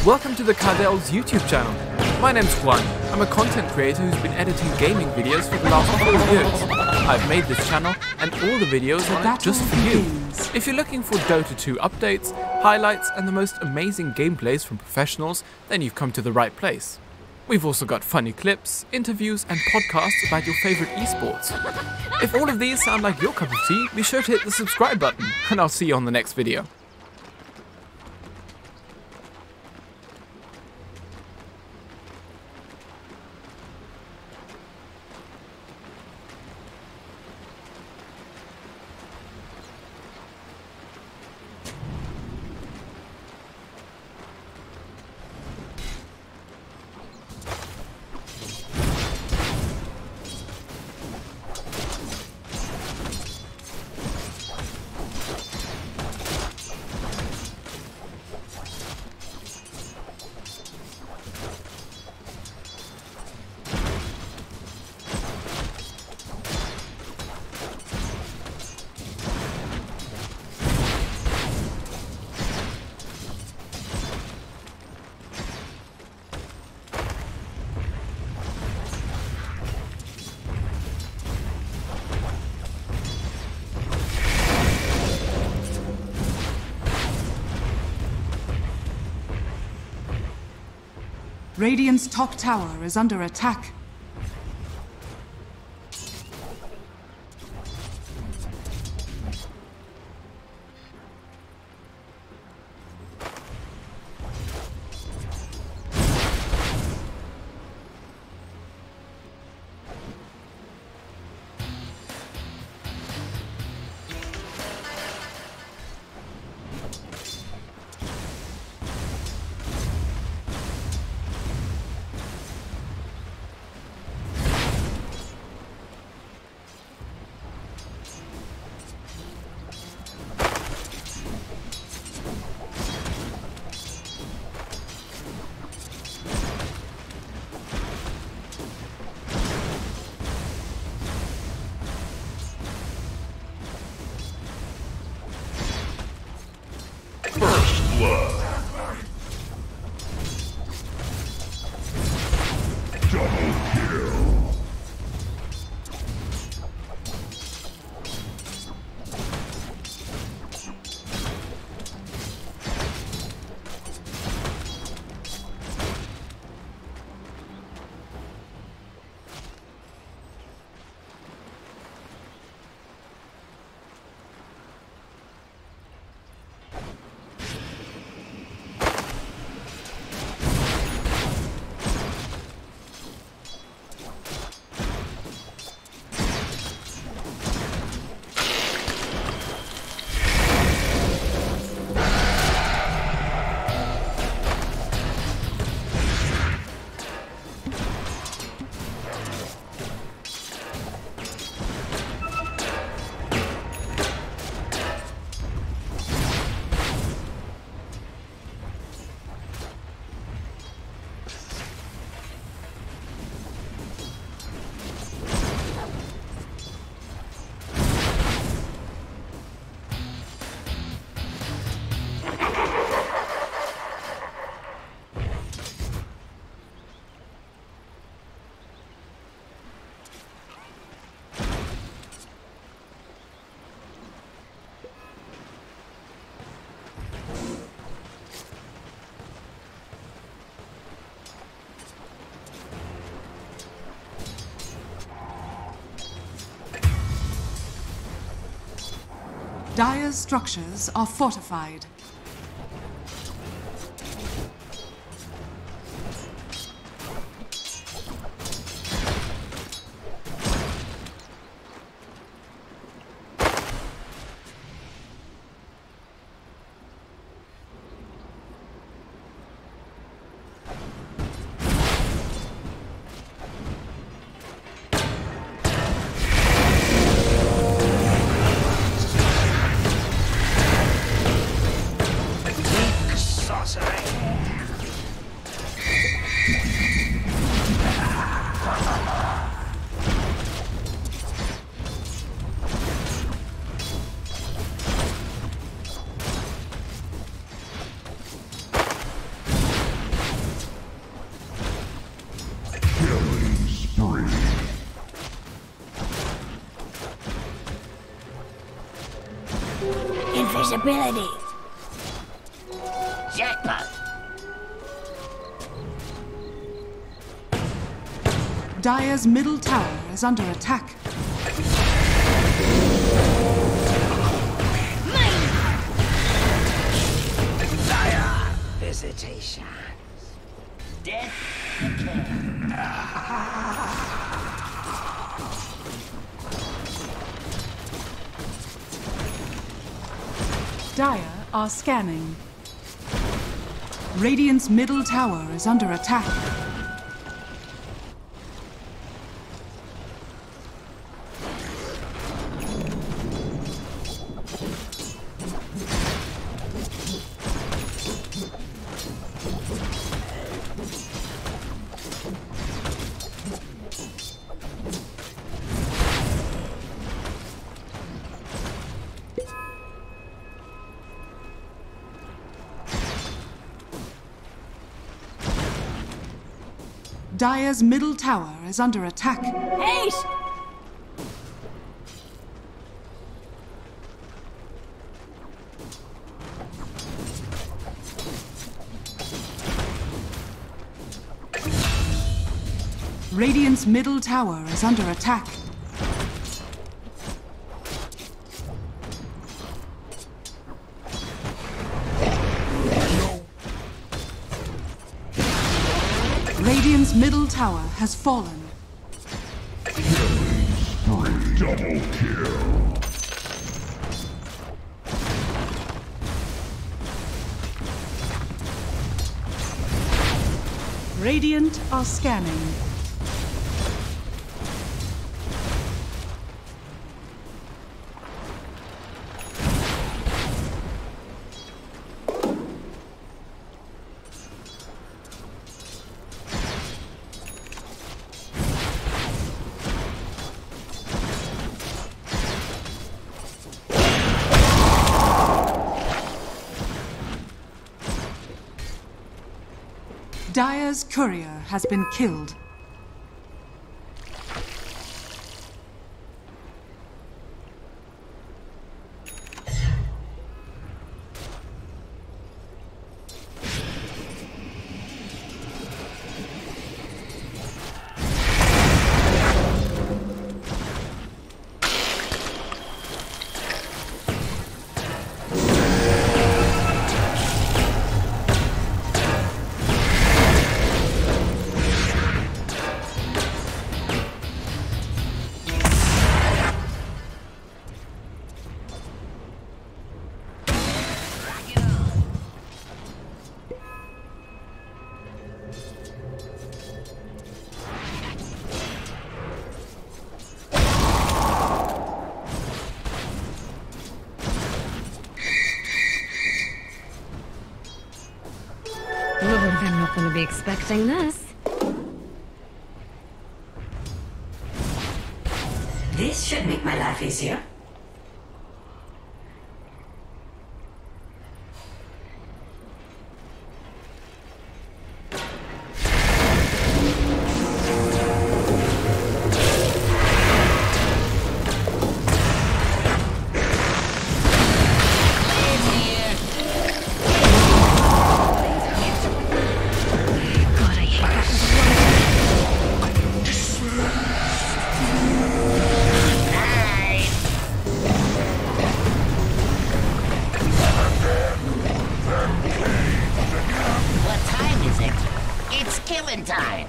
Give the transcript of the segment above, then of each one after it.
Welcome to the Cardell's YouTube channel. My name's Juan. I'm a content creator who's been editing gaming videos for the last 4 years. I've made this channel and all the videos on it just for you. If you're looking for Dota 2 updates, highlights and the most amazing gameplays from professionals, then you've come to the right place. We've also got funny clips, interviews and podcasts about your favorite esports. If all of these sound like your cup of tea, be sure to hit the subscribe button and I'll see you on the next video. Radiant's top tower is under attack. First blood. Double kill. Dire's structures are fortified. ability. Jackpot. Dire's middle tower is under attack. Dire visitations. Death again. Dire are scanning. Radiant's middle tower is under attack. Dire's middle tower is under attack. Hey! Radiant's middle tower is under attack. Radiant's middle tower has fallen. Double kill. Radiant are scanning. Dire's courier has been killed. I'm not going to be expecting this. This should make my life easier. Time.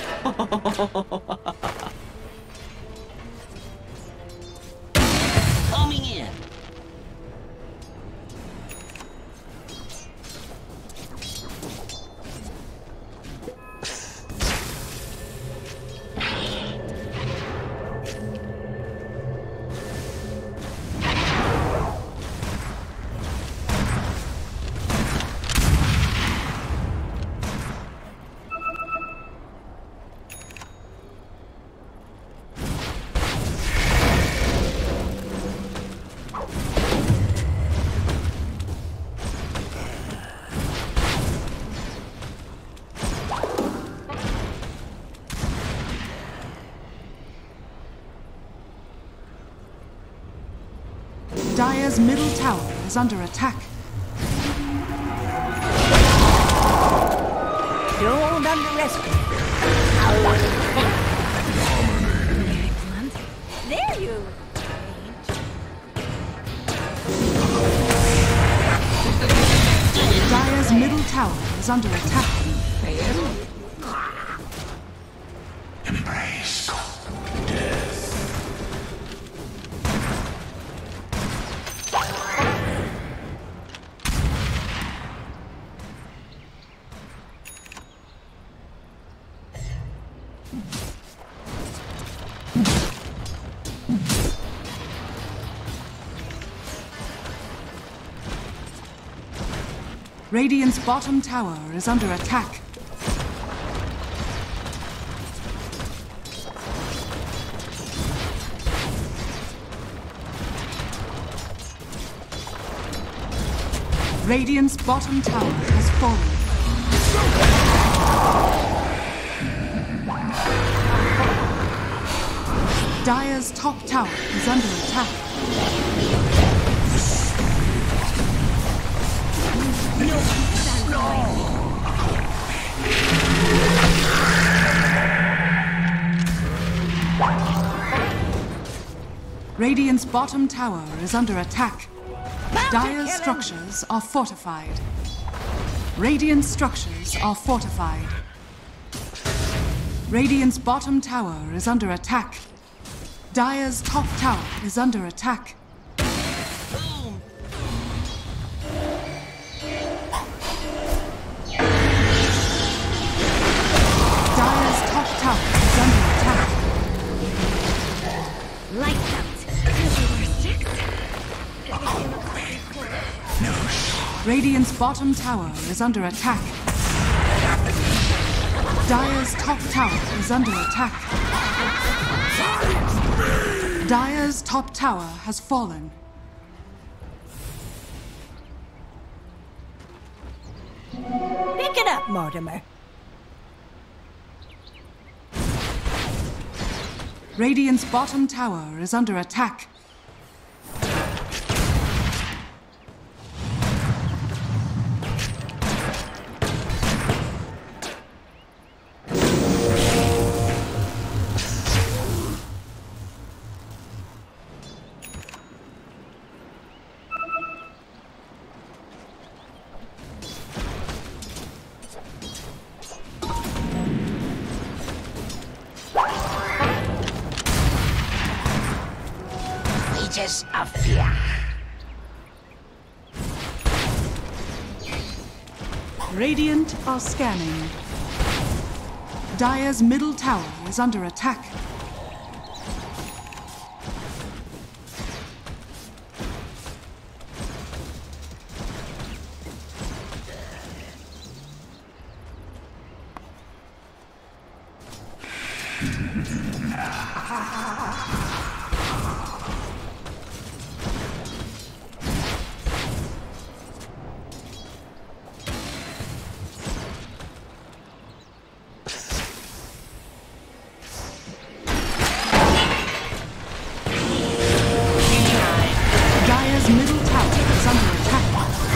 Coming in. Dire's middle tower is under attack. Don't underestimate how long it takes. Excellent. There you Dire's middle tower is under attack. Embrace death. Radiant's bottom tower is under attack. Radiant's bottom tower has fallen. Dire's top tower is under attack. Radiant's bottom tower is under attack. Dire's structures are fortified. Radiant structures are fortified. Radiant's bottom tower is under attack. Dire's top tower is under attack. Dire's top tower is under attack. Lights out. Radiant's bottom tower is under attack. Dire's top tower is under attack. Dire's top tower has fallen. pick it up, Mortimer. Radiant's bottom tower is under attack. Aegis of fear. Radiant are scanning. Dire's middle tower is under attack. Dire's middle tower is under attack.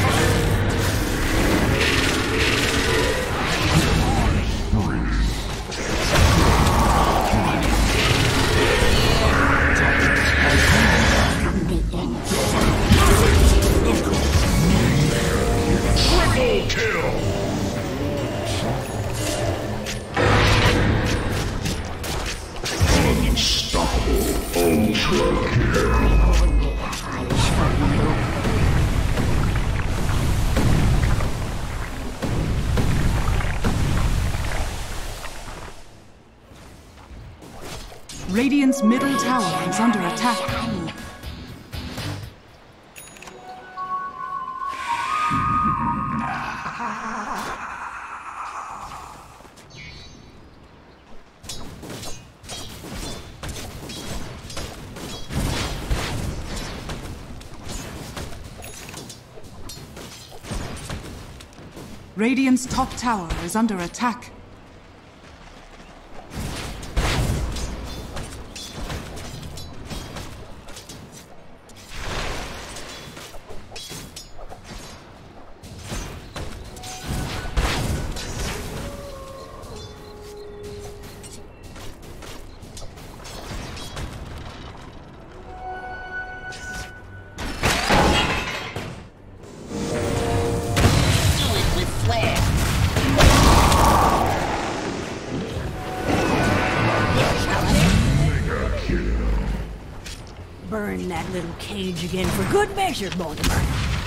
Triple kill! Unstoppable ultra kill. Radiant's middle tower is under attack. Radiant's top tower is under attack. little cage again for good measure, Mortimer.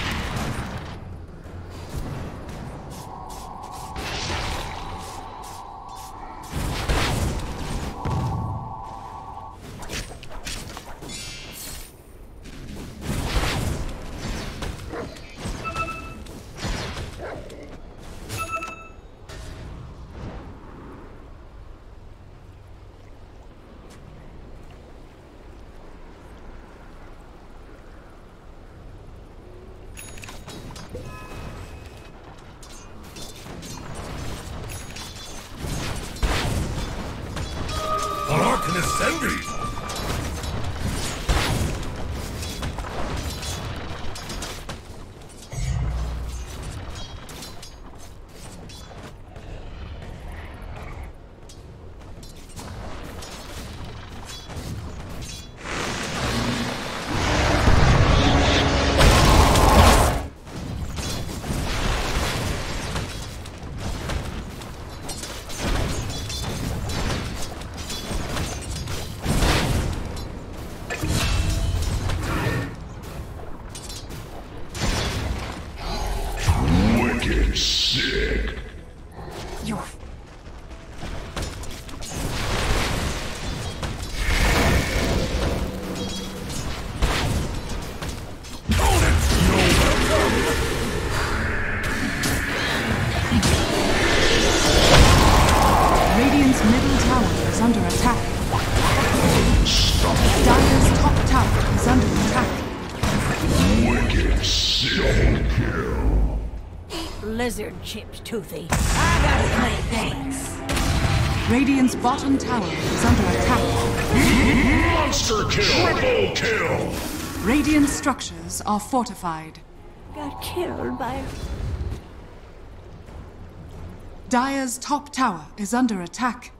Ascending! Sick. You're... Radiant's middle tower is under attack. Dire's top tower is under attack. Wicked sick. Kill. Lizard chips, Toothy. I gotta play thanks. Radiant's bottom tower is under attack. Monster kill. Triple kill. Radiant structures are fortified. Got killed by... Dire's top tower is under attack.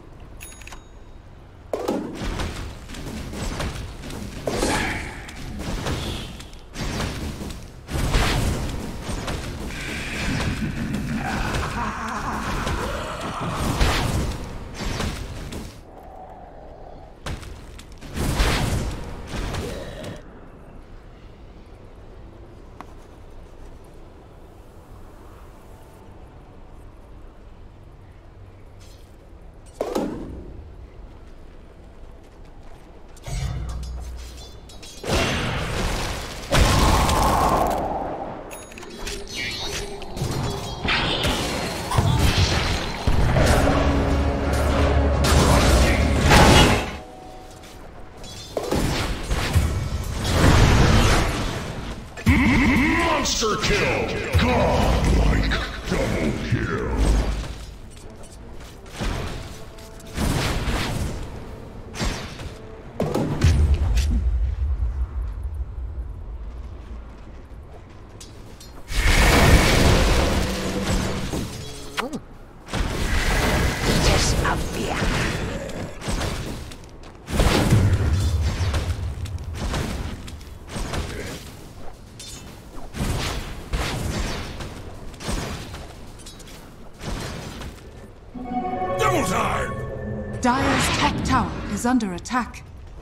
Monster kill. Godlike. Double kill. Just a fear. Dire's top tower is under attack.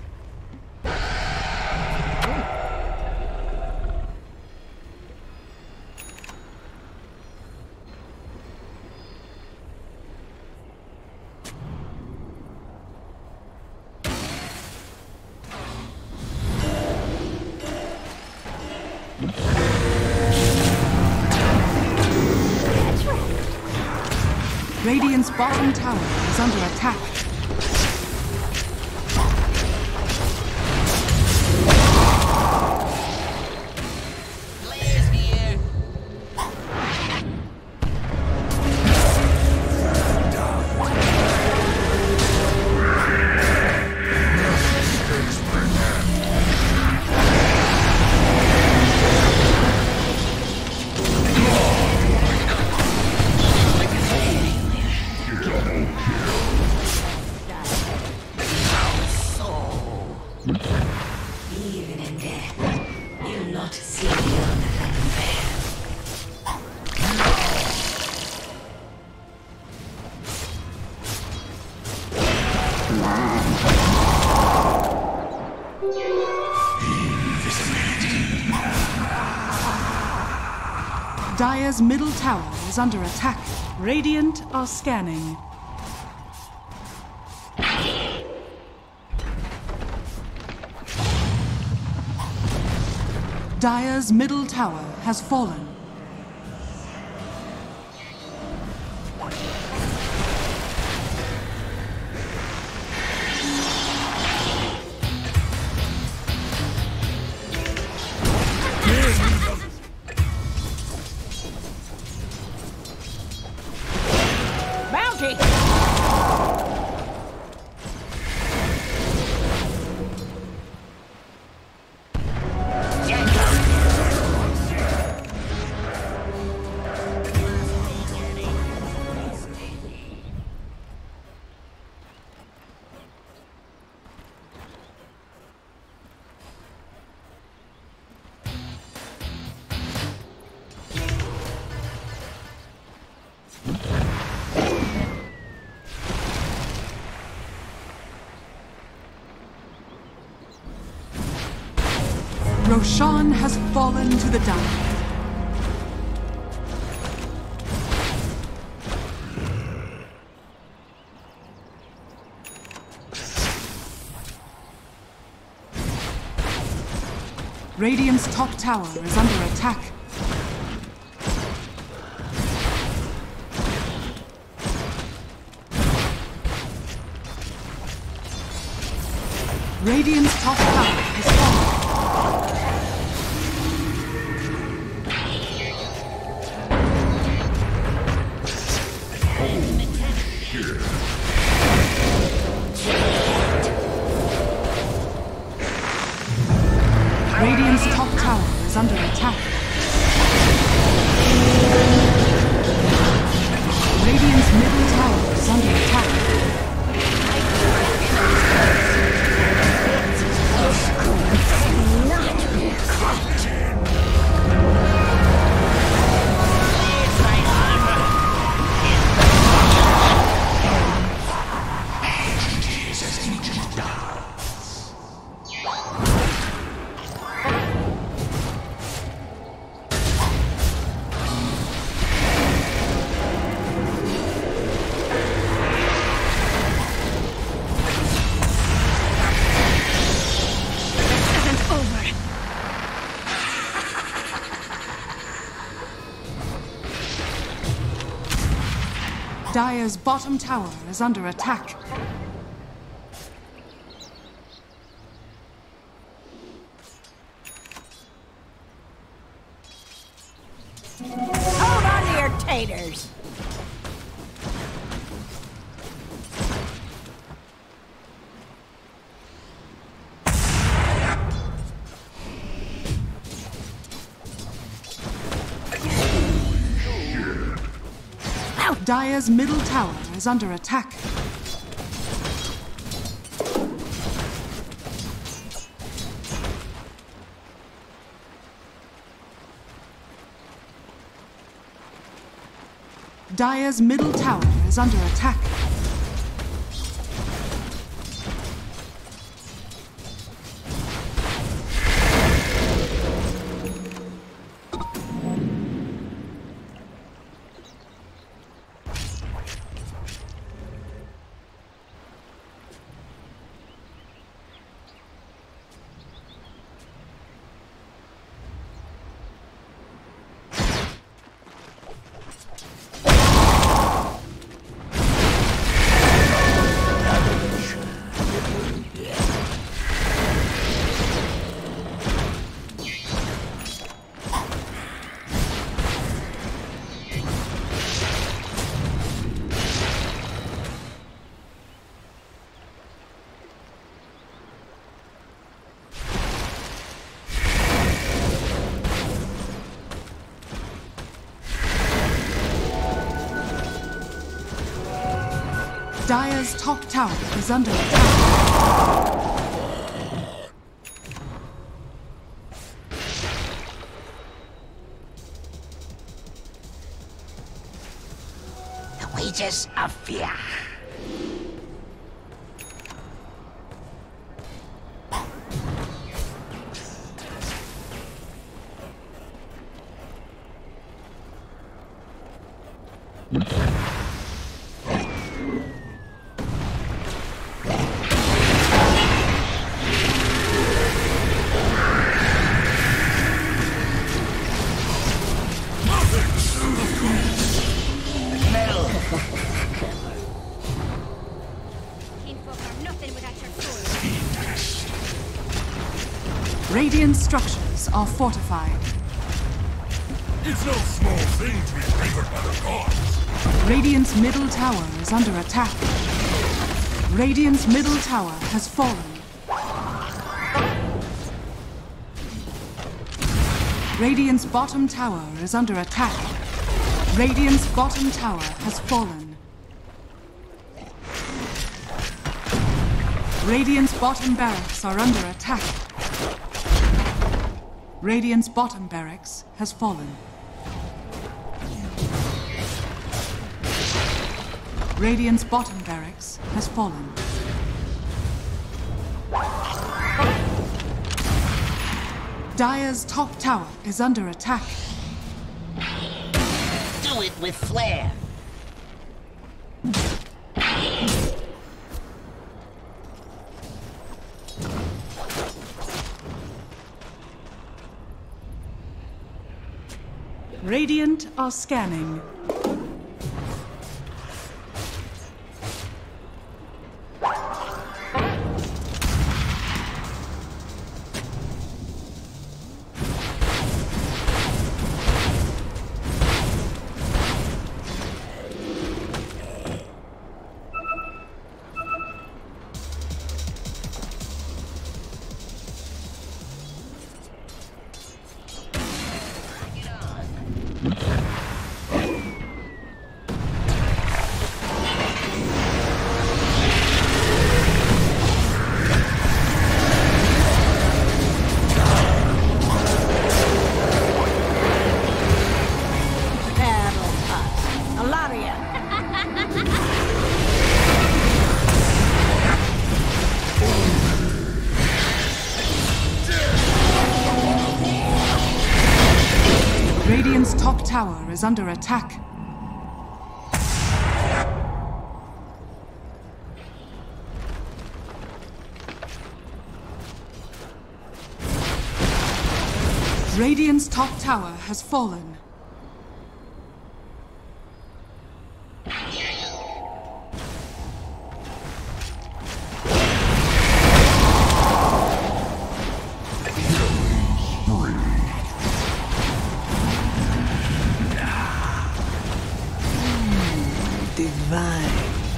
Radiant's bottom tower is under attack. Even in death, you'll not see beyond the veil. Dire's middle tower is under attack. Radiant are scanning. Dire's middle tower has fallen. Bounty! Roshan has fallen to the Dire. Radiant's top tower is under attack. Radiant's top tower has fallen. Radiant's top tower is under attack. Radiant's middle tower is under attack. Dire's bottom tower is under attack. Hold on to your taters! Dire's middle tower is under attack. Dire's middle tower is under attack. Dire's top tower is under attack. The wages of fear. Radiant structures are fortified. It's no small thing to be favored by the gods. Radiant's middle tower is under attack. Radiant's middle tower has fallen. Radiant's bottom tower is under attack. Radiant's bottom tower has fallen. Radiant's bottom barracks are under attack. Radiant's bottom barracks has fallen. Radiant's bottom barracks has fallen. Dire's top tower is under attack. Do it with flair. Radiant are scanning. Radiant's top tower is under attack. Radiant's top tower has fallen. Divine.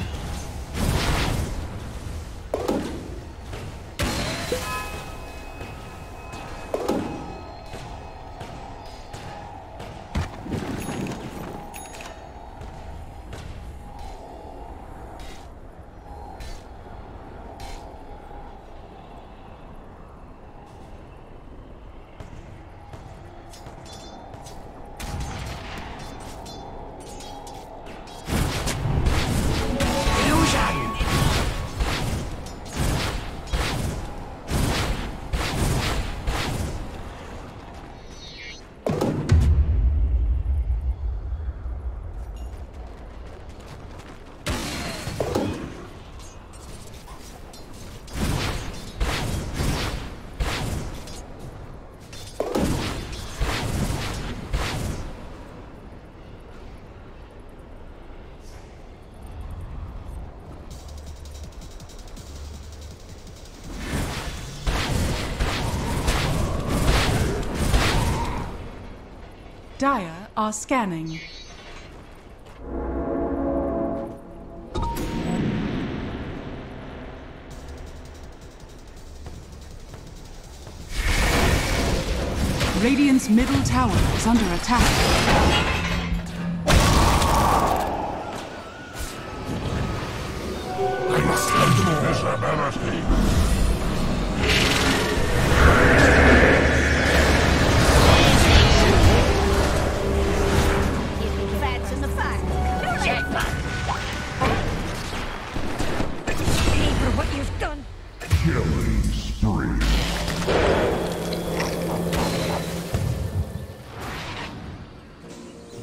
Dire are scanning. Radiant's middle tower is under attack. I must handle visibility. Fats in the fire. Jackpot. Pay for what you've done. Killing spree.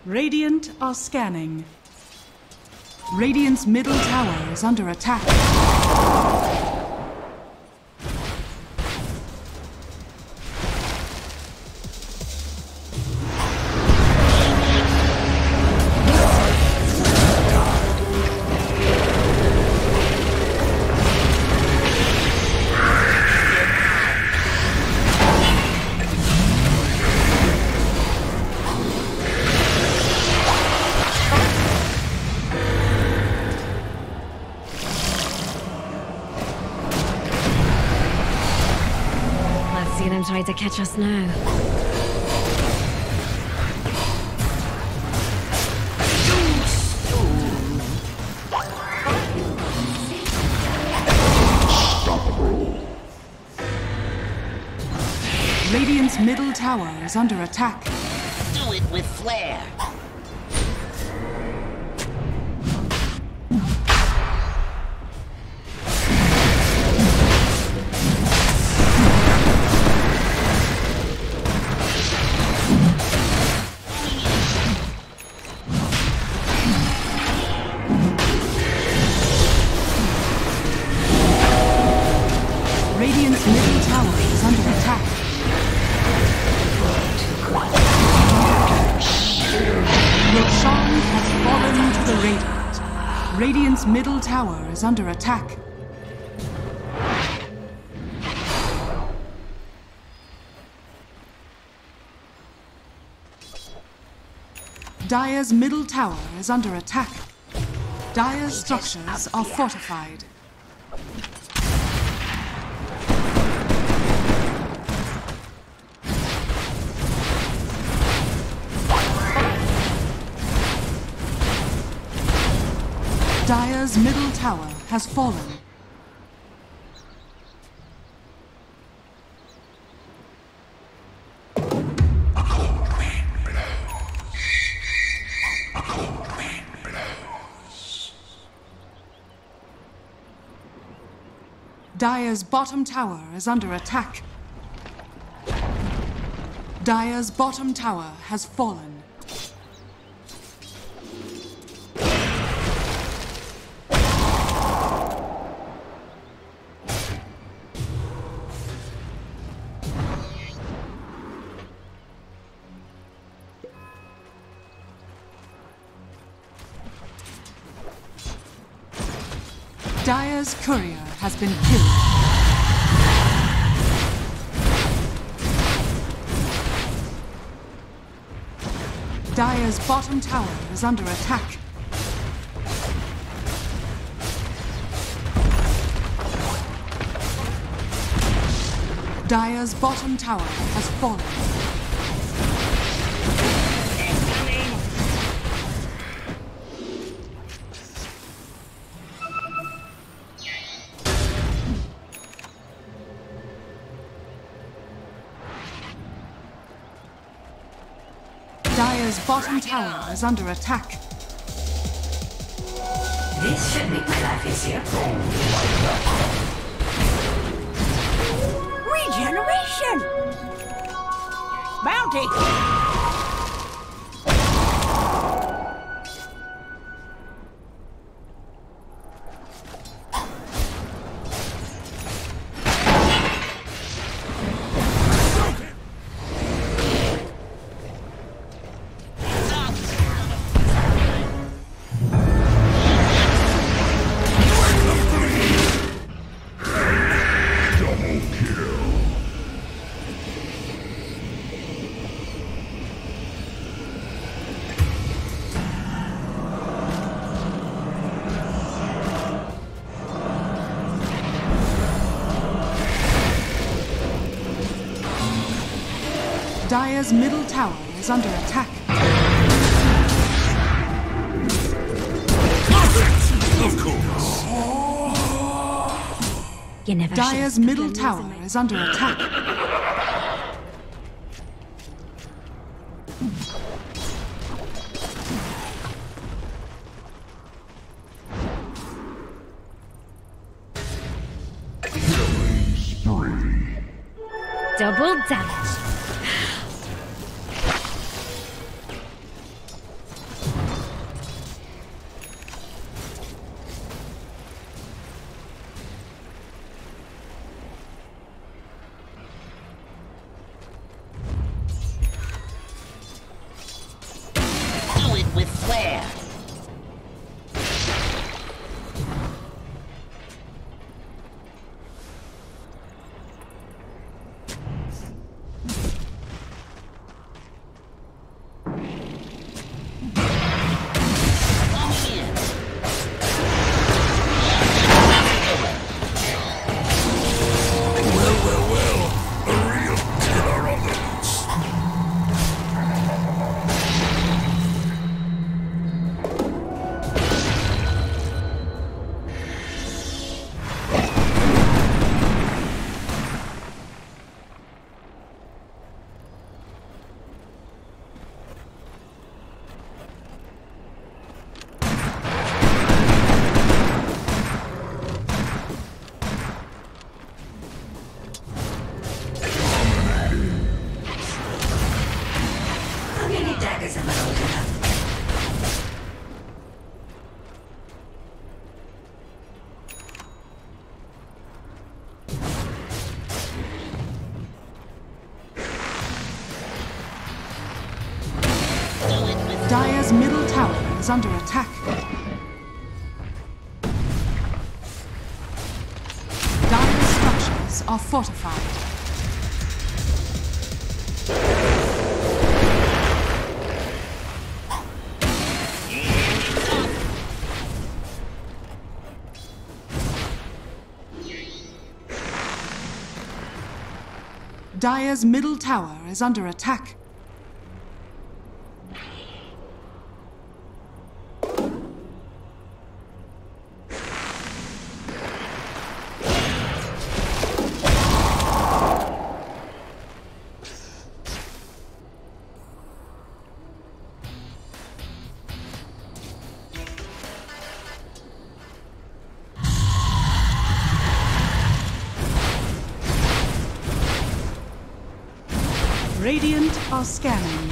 Radiant are scanning. Radiant's middle tower is under attack. Try to catch us now. Radiant's middle tower is under attack. Do it with flair. Radiant's middle tower is under attack. Roshan has fallen to the Radiant. Radiant's middle tower is under attack. Dire's middle tower is under attack. Dire's structures are fortified. Dire's middle tower has fallen. A cold wind blows. A cold wind blows. Dire's bottom tower is under attack. Dire's bottom tower has fallen. Dire's courier has been killed. Dire's bottom tower is under attack. Dire's bottom tower has fallen. Dire's bottom tower is under attack. This should make my life easier. Regeneration! Bounty! Dire's middle tower is under attack. Of course. You never Dire's middle tower is under attack. Double damage. is under attack. Dire structures are fortified. Dire's middle tower is under attack. Radiant are scanning.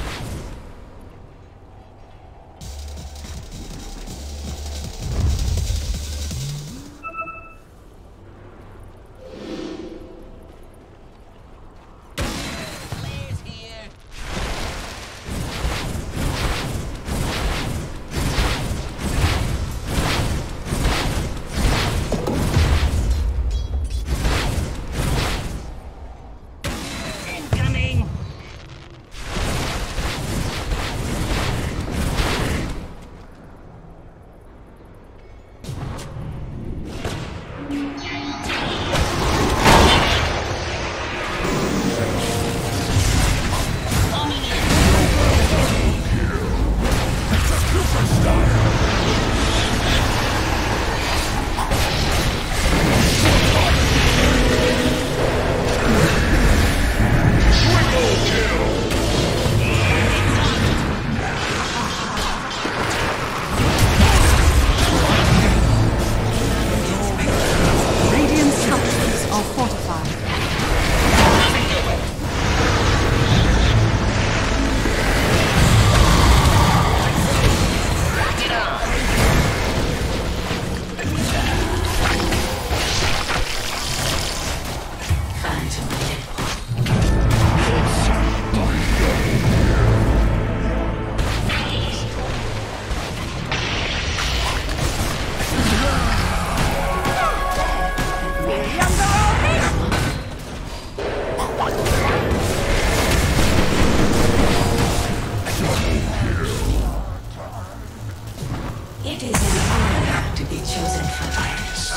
It is an honor to be chosen for this.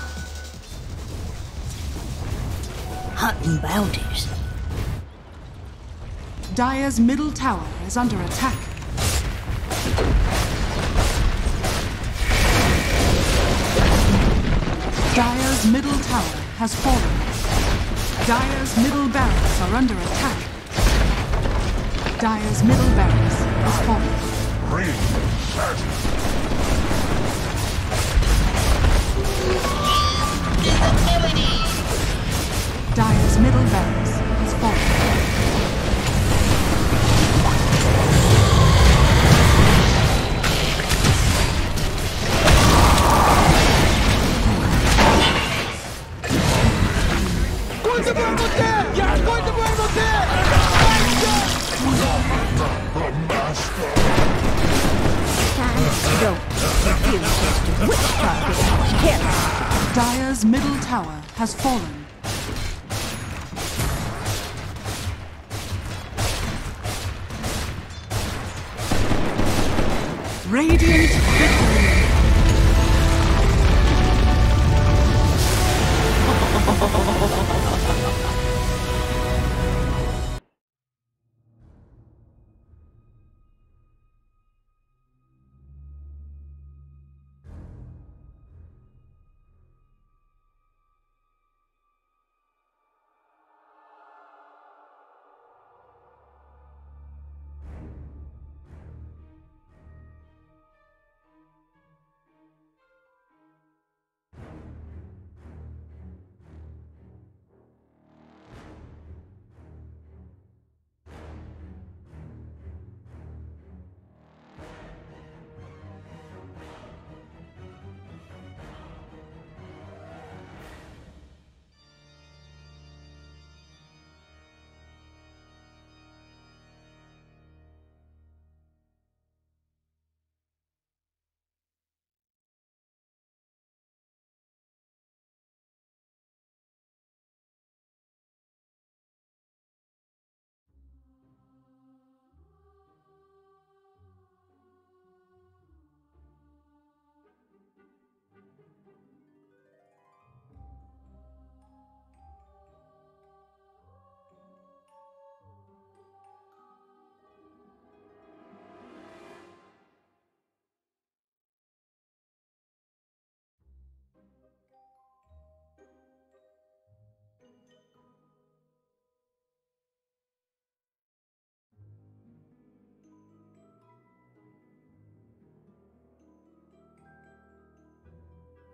Hunting bounties. Dire's middle tower is under attack. Dire's middle tower has fallen. Dire's middle barracks are under attack. Dire's middle barracks has fallen. Bring Dire's middle barracks has fallen. Dire's middle tower has fallen. Radiant victory!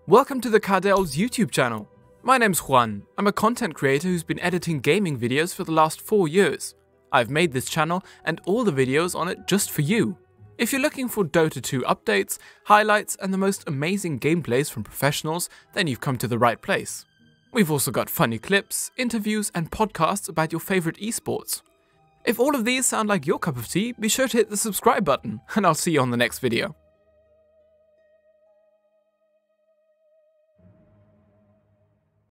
Welcome to the Cardell's YouTube channel. My name's Juan. I'm a content creator who's been editing gaming videos for the last 4 years. I've made this channel and all the videos on it just for you. If you're looking for Dota 2 updates, highlights, and the most amazing gameplays from professionals, then you've come to the right place. We've also got funny clips, interviews, and podcasts about your favorite esports. If all of these sound like your cup of tea, be sure to hit the subscribe button, and I'll see you on the next video.